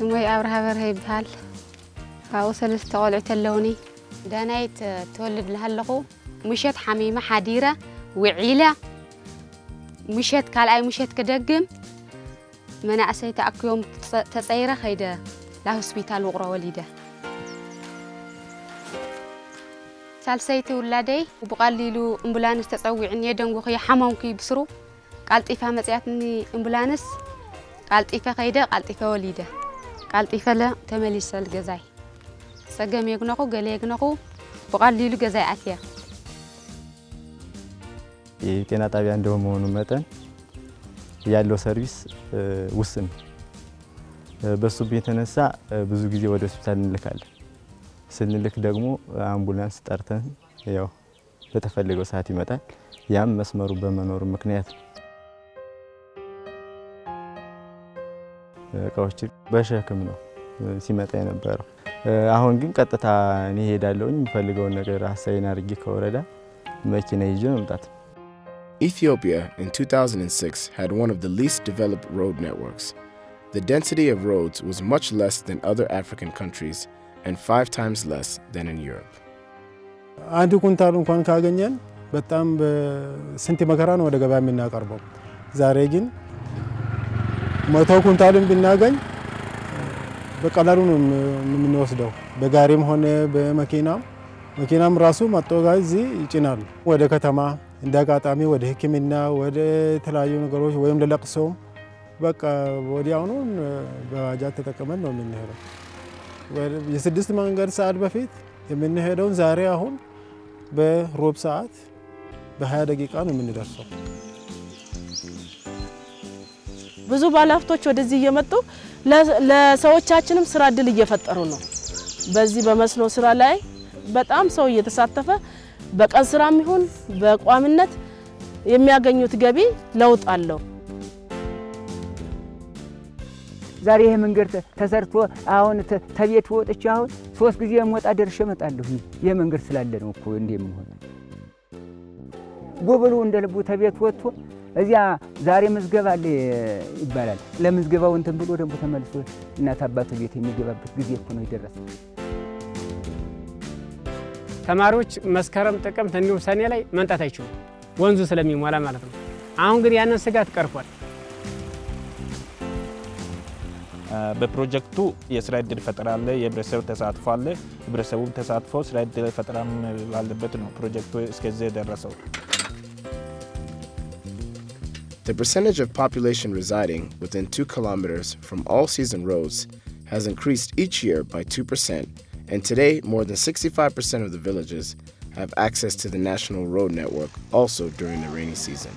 سموي أبرها برهي بتهال فأوصل استقال اللوني دانايت تولد لهاللقو مشيت حميمة حديرة وعيلة مشيت كالأي مشيت كدقم منا أسيت أكو يوم تصيرة خيدا له هوسبيتال وقرا وليدة سالسيتي ولادي وبقليلو أمبولانس تسوي يدن وخي حمامكي بسرو قالت إفها مزياتني أمبولانس قالت إفها خيدا قالت إفها وليدة قالت إفها لا تمليس الجزاي سجم يجنقو قال يجنقو بقليلو جزاي أثيا የጤና ጣቢያ እንደሆነ መጠን ያለው ሰርቪስ ውስን በሱ የተነሳ ብዙ ጊዜ ወደ ሆስፒታል እንልካለን ስንልክ ደግሞ አምቡላንስ ጠርተን ያው በተፈለገው ሰዓት ይመጣል ያም መስመሩ በመኖር ምክንያት እቃዎች በሸክም ነው ሲመጣ የነበረው አሁን ግን ቀጥታ እኔ ሄዳለሁኝ የምፈልገው ነገር አሳይን አድርጌ ከወረዳ መኪና ይዤ መምጣት Ethiopia in 2006 had one of the least developed road networks. The density of roads was much less than other African countries and 5 times less than in Europe. አንድ ኩንታል እንኳን ካገኘን በጣም በስንት መከራ ነው ወደ ገበያ የምናቀርበው ዛሬ ግን 100 ኩንታልን ብናገኝ በቀላሉ ነው የምንወስደው በጋሪም ሆነ በመኪናም ራሱ ማጣጋዚ ይጭናል ወደ ከተማ እንዳጋጣሚ ወደ ህክምና ወደ ተለያዩ ነገሮች ወይም ለለቅሶ በቃ ወዲያውኑ በባጃጅ ተጠቅመን ነው የምንሄደው የስድስት መንገድ ሰዓት በፊት የምንሄደው ዛሬ አሁን በሩብ ሰዓት በ20 ደቂቃ ነው የምንደርሰው ብዙ ባለሀብቶች ወደዚህ እየመጡ ለሰዎቻችንም ስራ እድል እየፈጠሩ ነው በዚህ በመስኖ ስራ ላይ በጣም ሰው እየተሳተፈ በቀን ስራም ይሁን በቋምነት የሚያገኙት ገቢ ለውጥ አለው ዛሬ ይሄ መንገድ ተሰርቶ አሁን ተቤት ወጥቼ አሁን 3 ጊዜ ወጣ ደርሼ መጣለሁ ይሄ መንገድ ስላለ ነው እኮ እንደምን ሆነ ጎበሉ እንደልቡ ተቤት ወጥቶ እዚያ ዛሬ ምዝገባ አለ ይባላል ለምዝገባው እንትን ብሎ ደግሞ ተመልሶ እናት አባቱ ቤት የሚገባበት ጊዜ እኮ ነው ይደረሰው ተማሪዎች መስከረም ጥቅምት እንዲሁ ሰኔ ላይ መንጣት አይችሉም ወንዙ ስለሚሞላ ማለት ነው አሁን ግን ያንን ስጋት ቀርፏል በፕሮጀክቱ የስራ ዕድል ፈጠራ አለ የህብረተሰብ ተሳትፎ አለ ህብረተሰቡ ተሳትፎ ስራ ዕድል ፈጠራም ባለበት ነው ፕሮጀክቱ እስከዚህ ደረሰው The percentage of population residing within 2 kilometers from all-season roads has increased each year by 2%. And today, more than 65% of the villages have access to the national road network also during the rainy season.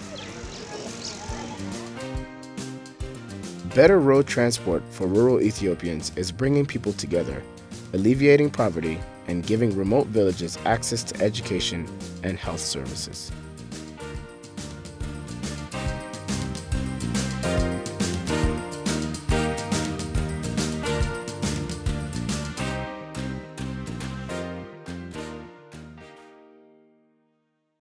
Better road transport for rural Ethiopians is bringing people together, alleviating poverty, and giving remote villages access to education and health services.